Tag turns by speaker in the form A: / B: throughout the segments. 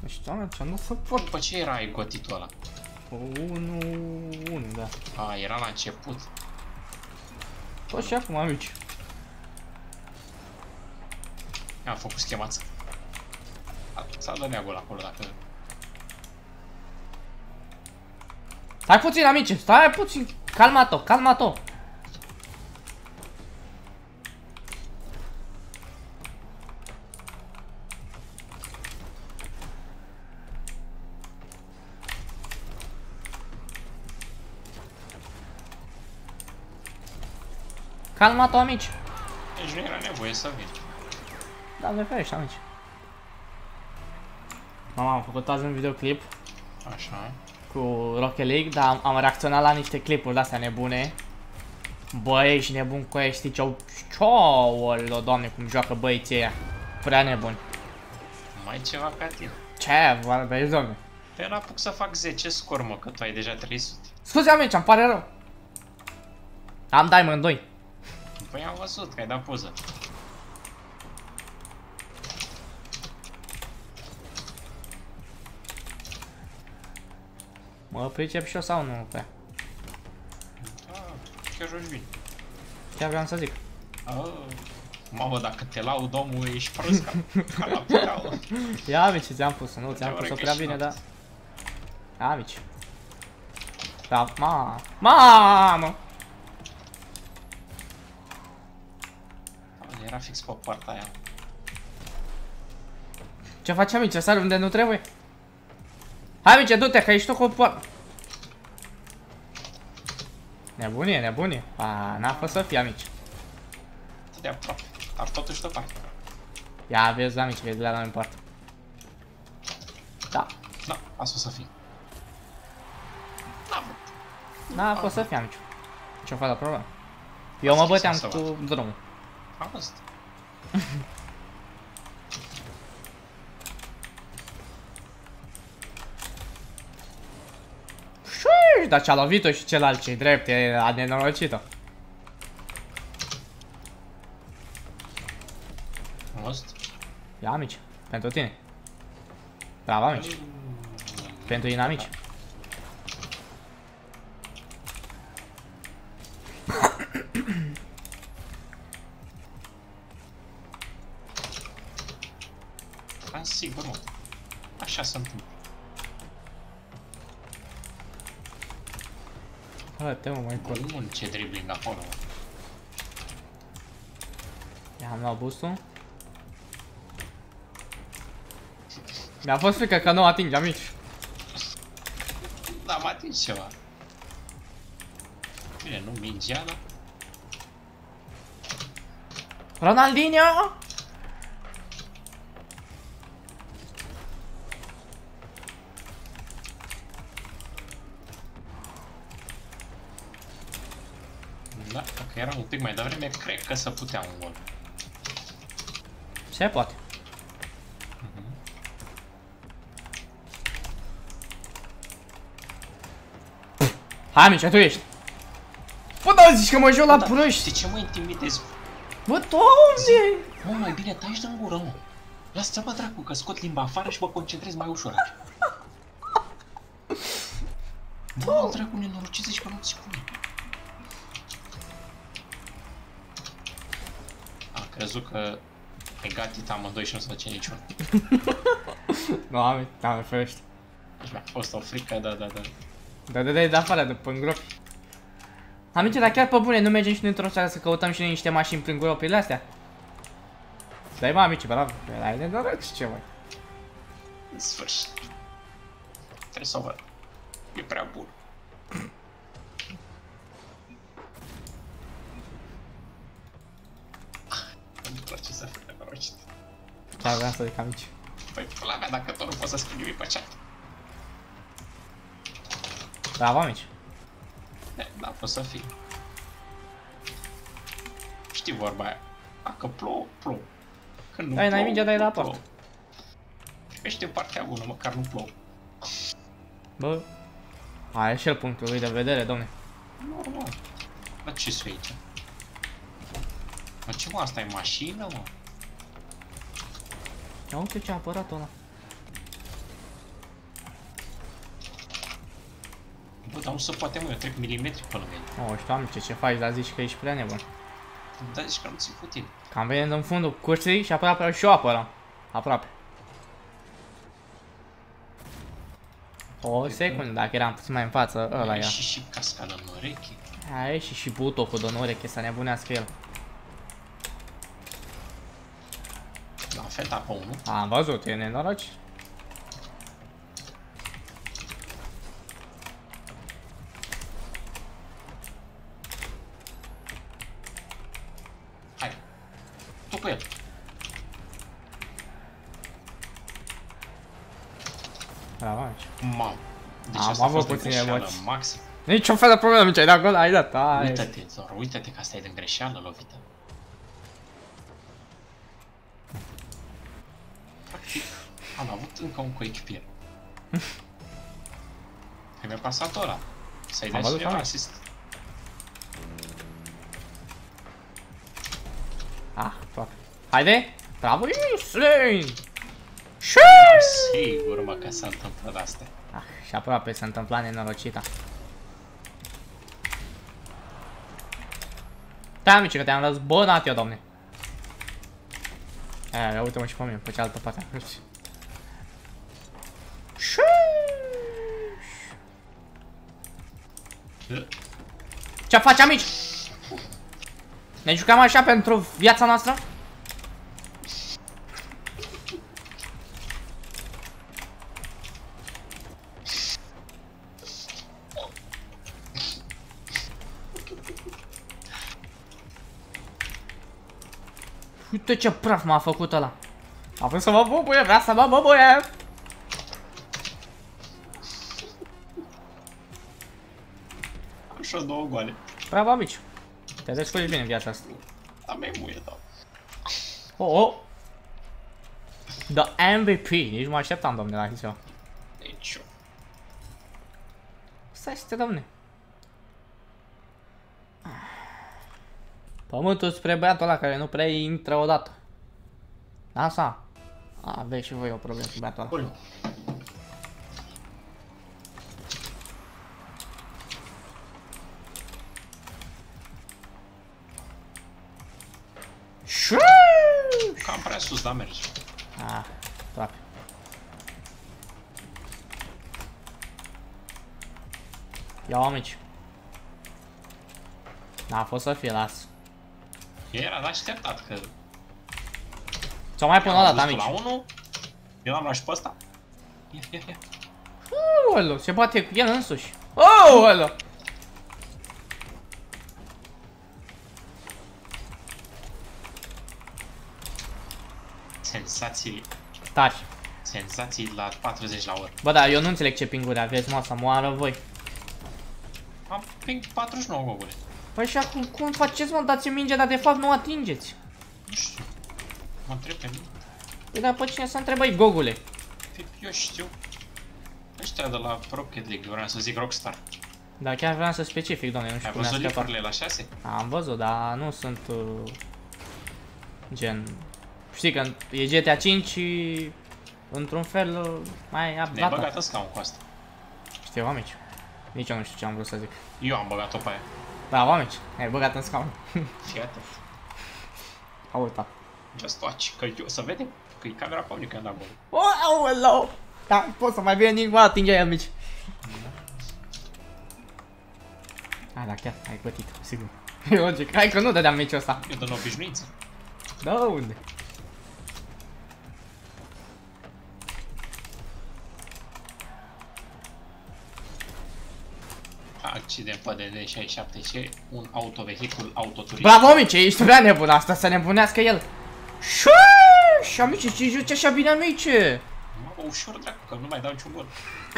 A: Nu știu, ce nu se pot.
B: După ce era gotitul ăla?
A: 1-1, da.
B: A, era la început.
A: Tot și acum, amici.
B: Am făcut schemață. S-a dat neagul acolo dacă...
A: Stai puțin, amici, stai puțin. Calma-te, calma-te. Calma-te, amici.
B: Deci nu era nevoie să vin.
A: Doamne ferește, amici. Mama, am făcut azi un videoclip
B: Așa.
A: cu Rocket League, dar am reacționat la niște clipuri de-astea nebune. Băi, ești nebun cu aia, știi ce-au... Cioolă, doamne, cum joacă băieții ăia. Prea nebuni.
B: Mai ceva ca tine.
A: Ce vorbești, domne?
B: Pe n-apuc să fac 10 scor, mă, că tu ai deja 300.
A: Scuze, amici, îmi pare rău. Am Diamond 2.
B: Păi am văzut că ai dat poză.
A: Mă pricep și eu sau nu pe?
B: Da, chiar joci bine.
A: Chiar vreau să zic.
B: Mamă, dacă te laud, omul, ești prost ca la puteau.
A: Ia, amici, ți-am pus, nu, ți-am pus-o prea bine, da. Amici. Da, mamă!
B: Era fix pe partea aia.
A: Ce faci, amici? Sar unde nu trebuie? Hai, amici, du-te, că ești tu cu poartă. Nebunie, nebunie. A, n-a fost să fie, amici.
B: Atât de aproape, dar totuși tot parte.
A: Ia, vezi, amici, vezi de la noi în poartă. Da.
B: Da, asta o să fie.
A: N-a fost să fie, amici. Ce-o fac la problemă? Eu mă băteam cu drumul.
B: Am văzut.
A: Șuii, dar ce-a lovit-o și celălalt ce-i drept, e nenorocită.
B: Am văzut.
A: Ia, amici, pentru tine. Bravo, amici. Pentru inamici.
B: Am sigur, mă. Așa se întâmplă.
A: Hă-te, mă, mai col.
B: Bun, ce dribbling acolo, mă.
A: Ia, am luat boost-ul. Mi-a fost frică că nu atinge, amici.
B: Da, m-a atins ceva. Bine, nu mingea, da?
A: Ronaldinho!
B: Da, dacă era un pic mai devreme, cred că se putea un gol.
A: Se poate. Hai, amici, tu ești. Bă, da, zici că mă joc la proști.
B: De ce mă intimidezi?
A: Bă, Doamne!
B: Mă, mai bine taci din gură, mă. Lasă-ți bă, dracu, că scot limba afară și mă concentrez mai ușor aici. Bă, dracu, nenorocit, zici că nu-ți spune. Am crezut că e gatit amândoi și nu se face niciun.
A: Doamne, Doamne, ferește.
B: Deci mi-a fost o frică, da.
A: Da, de afară, de până gropi. Amice, dar chiar pe bune, nu mergem și noi într-o seară să căutăm și noi niște mașini prin gropile astea? Dai, mă, amice, bravo. Ai de noroc și ce, mai.
B: În sfârșit. Trebuie să o văd. E prea bun. Îmi place să fiu nenorocit.
A: Chiar vreau să zic, amici.
B: Păi, la mea, dacă tot nu poți să scrii nimic pe chat.
A: Bravo, amici.
B: Da, poți să fii. Știi vorba aia. Dacă plouă, plouă. Când nu
A: Ai, n-ai
B: plouă,
A: mingea, dai
B: nu
A: la
B: plouă.
A: poartă.
B: Ești în partea bună, măcar nu plouă.
A: Bă. Aia e și el punctul lui de vedere, domne.
B: Normal. Dar ce să aici? Dar ce mă, asta e mașină, mă?
A: Ia uite ce a apărat ăla.
B: dar nu se poate, mă, eu trec milimetri pe lângă el.
A: Oh, știu, amice, ce faci, dar zici că ești prea nebun.
B: Da, zici că nu ți-i putin.
A: Cam venit în fundul curții și aproape și o apă ăla. Aproape. O secundă, dacă eram puțin mai în față, ăla era.
B: Și cascadă în ureche.
A: A ieșit și butocul de în ureche să nebunească el.
B: La feta pe unul.
A: Am văzut, e nenoroci.
B: Hai. Tu cu el.
A: Bravo, aici.
B: Mam. Deci
A: Am
B: asta a
A: avut
B: fost
A: puține
B: greșeală
A: emoții.
B: maxim.
A: Niciun fel de problemă, ce ai dat gol, ai dat.
B: Uită-te, Zoro, uită-te că asta e din greșeală lovită. Practic, am avut încă un coechipier. Că mi-a pasat ora. Să-i dai și eu asist.
A: Ah, toate. Haide! Bravo, Slane!
B: Sigur, mă, că s-a întâmplat astea.
A: Ah, și aproape se întâmpla nenorocita. Da, amici, că te-am răzbunat eu, domne. Aia, uite-mă și pe mine, pe cealaltă parte. Ce faci, amici? Ne jucam așa pentru viața noastră? Uite ce praf m-a făcut ăla. A vrut să mă bubuie, vrea să mă bubuie.
B: Am și două goale.
A: Bravo, amici. Te descurci bine în viața asta.
B: Dar mi-e muie, da.
A: Oh, oh. The MVP. Nici mă așteptam, domne, la chestia.
B: Deci eu.
A: Stai să te, domne. Pământul spre băiatul ăla care nu prea intră odată. Asta. Aveți și voi o problemă cu băiatul ăla.
B: Cam prea sus, dar merge.
A: Toate. Ia-o, amici. N-a fost să fie, las.
B: Era așteptat că...
A: Ți-o mai pun o dată, amici.
B: La 1, eu l-am luat și pe ăsta. Ia.
A: Olo, se bate cu el însuși. Olo!
B: Senzații.
A: Tari.
B: Senzații la 40 la oră.
A: Bă, da, eu nu înțeleg ce pinguri aveți, mă, să moară voi.
B: Am ping 49, gogule.
A: Păi și acum, cum faceți, mă, dați minge, dar de fapt nu atingeți?
B: Nu știu. Mă întreb pe mine.
A: Păi, dar pe cine să întrebăi, gogule?
B: Eu știu. Ăștia de la Rocket League, vreau să zic Rockstar.
A: Da, chiar vreau să specific, doamne, nu știu
B: Ai
A: cum mi-a
B: văzut
A: scăpat.
B: lifurile la 6?
A: Am văzut, dar nu sunt gen... Știi că e GTA 5 și într-un fel mai
B: Ne-ai
A: updatat.
B: băgat în scaun cu asta.
A: Știu, amici. Nici eu nu știu ce am vrut să zic.
B: Eu am băgat-o pe aia.
A: Bravo, amici, ai băgat în scaun.
B: Fii atent.
A: Auta.
B: Just watch, că eu, să vedem. Că e camera pe mine când am băgat.
A: Aoleu! Da, pot să mai bine nici mă atinge aia, amici. Da, chiar, ai bătit, sigur. E logic, hai că nu dădeam meciul ăsta.
B: Eu dă obișnuință.
A: Da, unde?
B: Accident pe DD67C, un autovehicul autoturist.
A: Bravo, amici, ești prea nebun, asta să nebunească el. Și amici, ce joci așa bine, amici?
B: Mă, ușor, dracu, că nu mai dau niciun gol.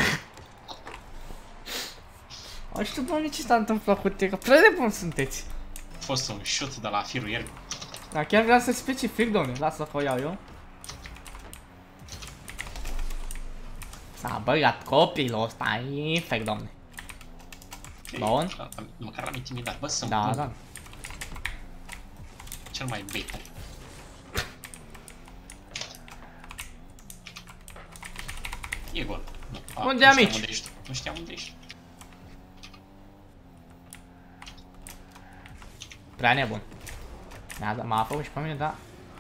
A: Știu, doamne, ce s-a întâmplat cu tine, că prea nebun sunteți.
B: A fost un șut de la firul ierbii.
A: Dar chiar vreau să specific, domne, lasă să o iau eu. S-a băgat copilul ăsta, infect, domne. Bun.
B: Măcar l-am intimidat, bă, sunt
A: Da,
B: bun.
A: da.
B: Cel mai baiter. E gol.
A: Unde, amici?
B: Nu știam unde ești.
A: prea nebun. M-a făcut și pe mine, da.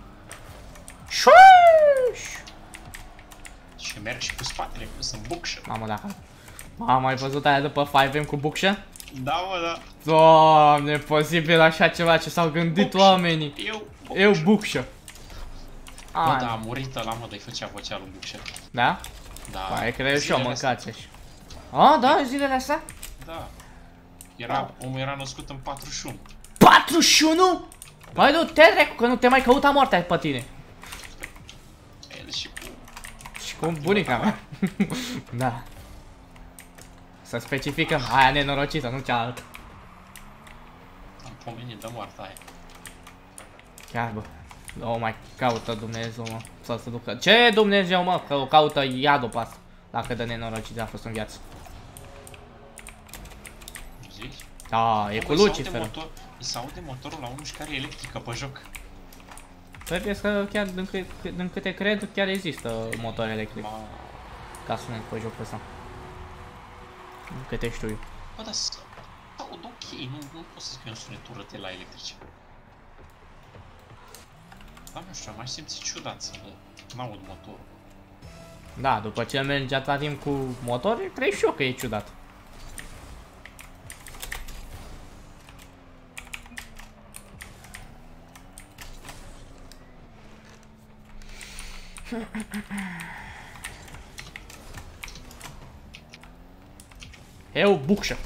A: Șuuuuș!
B: Și merg și cu spatele, că sunt bucșă.
A: Mamă, dacă... Am mai văzut aia după 5M cu bucșă?
B: Da, mă, da.
A: Doamne, posibil așa ceva ce s-au gândit
B: Bucșă.
A: oamenii. Eu bucșă.
B: Bă, da, a murit ăla, mă, de-i făcea vocea lui bucșă.
A: Da?
B: Da.
A: Păi, cred și eu
B: Zilele astea.
A: mâncați așa. A, da, zilele astea?
B: Da.
A: Da.
B: Omul era născut în 41.
A: 41? Mai du-te, recu, că nu te mai căuta moartea pe tine.
B: El și cu...
A: Și cu bunica mea. Da. Să specificăm, aia nenorocită, nu cealaltă.
B: Am pomenit de moartea aia.
A: Chiar, bă. O mai caută Dumnezeu, mă. Să se ducă. Ce Dumnezeu, mă? Că o caută iadul pe asta. Dacă de nenorocit a fost în viață.
B: Zici?
A: Da, e
B: Bă,
A: cu
B: îi se aude
A: Lucifer.
B: îi se aude motorul la o mișcare electrică pe joc.
A: Trebuie că chiar, din câte cred, chiar există motor electric. Ca sunet pe jocul ăsta. Din câte știu eu.
B: Bă, dar aud ok, nu pot să spui un sunetură de la electrice. Dar nu știu, am mai simțit ciudat să n-aud motorul.
A: Da, după ce mergi atâta timp cu motor, cred și eu că e ciudat. Eu bucșă.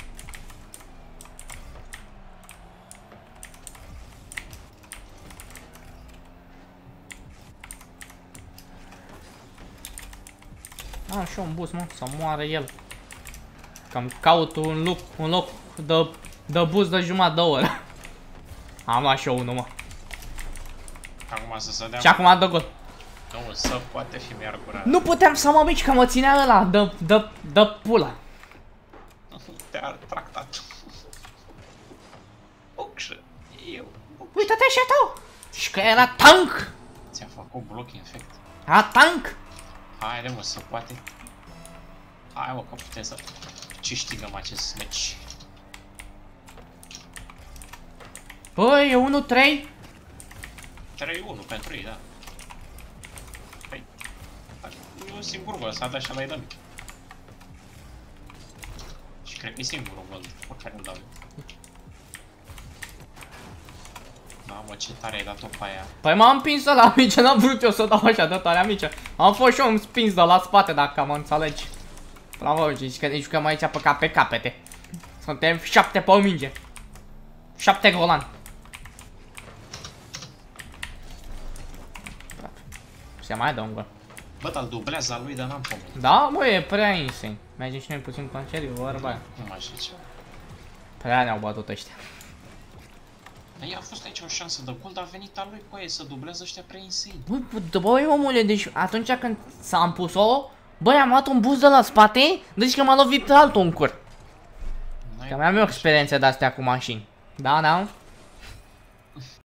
A: Am și eu un bus, mă, să moară el. Că-mi caut un loc de bus de jumătate de oră. Am luat și eu unul, mă.
B: Acum să se dea...
A: Și acum dă gol.
B: Nu, să poate fi mi-ar gura.
A: Nu puteam să mă mici, că mă ținea ăla de pula.
B: Te-a tractat. Bucșă, eu.
A: Uită-te și tu! Și că era tank!
B: Ți-a făcut bloc infect.
A: Era tank!
B: Haide, mă, să poate. Hai, mă, că putem să câștigăm acest meci.
A: Băi, e 1-3?
B: 3-1 pentru ei, da. Păi, e un singur gol, s-a dat și ăla-i dă mic. Și cred că e singurul gol pe care îl dau eu. Mamă, ce tare ai dat-o pe aia.
A: Păi m-am împins la mice, n-am vrut eu să dau așa de tare mice. Am fost și eu împins de la spate, dacă mă înțelegi. Bravo, zici că ne jucăm aici pe capete. Suntem 7 pe o minge. 7 golani. Se mai dă un gol.
B: Bă, dar dublează al lui, dar n-am pomenit.
A: Da, mă, e prea insane. Mergem și noi puțin concediu, vorba aia.
B: Nu mai știu ce.
A: Prea ne-au bătut ăștia.
B: Ei, a fost aici o șansă de gol, dar a venit al lui cu aia să dublează ăștia prea insane.
A: Băi, omule, deci atunci când s-a împus-o, băi, am luat un bus de la spate, deci că m-a lovit altul în cur. Că mi-am eu experiențe de-astea cu mașini. Da, da?